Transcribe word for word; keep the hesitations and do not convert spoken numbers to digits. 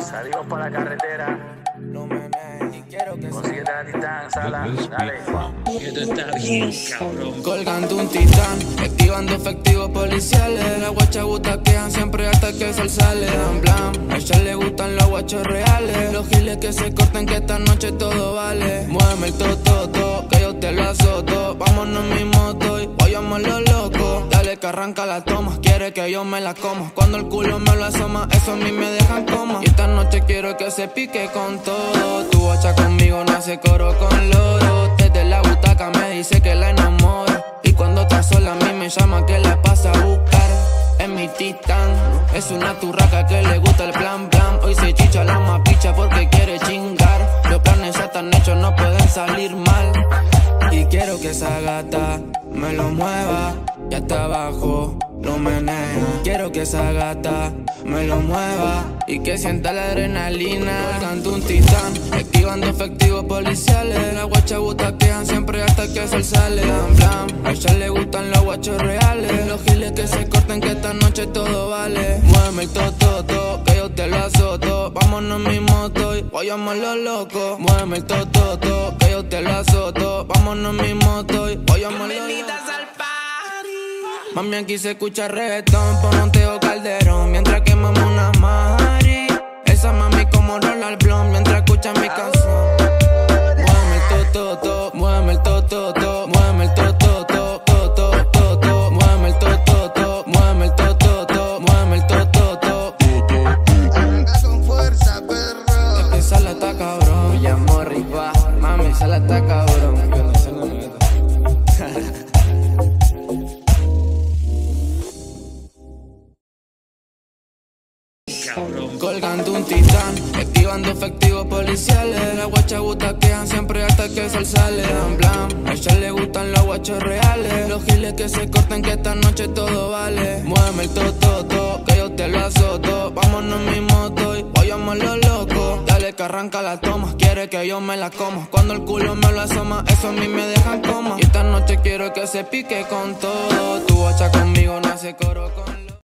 Salimos para la carretera. No me negues, y quiero que Consíguete la titán, sala. Dale. Esto está bien, cabrón. colgando un titán, activando efectivos policiales. Las guachas butaquean siempre hasta que el sol sale. Dan blam, a ella le gustan los guachos reales. Los giles que se corten que esta noche todo vale. Muéveme el tototo, que yo te lo azoto. Vámonos en mi moto y vayamos los locos. Dale que arranca la toma, quiere que yo me la coma. Cuando el culo me lo asoma, eso a mí me dejan coma. Y esta noche quiero que se pique con todo. Tu guacha conmigo no hace coro con loro. Desde la butaca me dice que la enamoro. Y cuando está sola a mí me llama que la pasa a buscar. Es mi titán, es una turraca que le gusta el plan plan. Hoy se chicha la mapicha porque quiere chingar. Los planes ya están hechos, no pueden salir mal. Y quiero que esa gata me lo mueva y hasta abajo lo menea. Quiero que esa gata me lo mueva y que sienta la adrenalina. Colgando un titán, activando efectivos policiales. Las guachas butaquean siempre hasta que el sol sale. Dan blam, a ella le gustan los guachos reales. Los giles que se corten que esta noche todo vale. Muéveme el tototo, que yo te lo azoto. Vámonos en mi moto y vayamos los locos. Muéveme el tototo, que yo te lo azoto. Vámonos en mi moto y vayamos los locos. Mami, aquí se escucha reggaetón, pon un Teo Calderón mientras quemamos una mari. Esa mami como Roland Blond mientras escucha mi canción. Muéveme el tototo, muéveme el tototo, muéveme el tototo, toto, toto. Muéveme el tototo, muéveme el tototo, muéveme el tototo. Con fuerza, perro. Es que Sala está cabrón. Me llamo Ripa, mami, Sala está cabrón. Colgando un titán, activando efectivos policiales. Las guachas butaquean siempre hasta que el sol sale. Dan blam, a ella le gustan los guachos reales. Los giles que se corten que esta noche todo vale. Muéveme el tototo, que yo te lo azoto. Vámonos en mi moto y vayamos los locos. Dale que arranca la toma, quiere que yo me la coma. Cuando el culo me lo asoma, eso a mí me dejan coma. Y esta noche quiero que se pique con todo. Tu guacha conmigo no hace coro con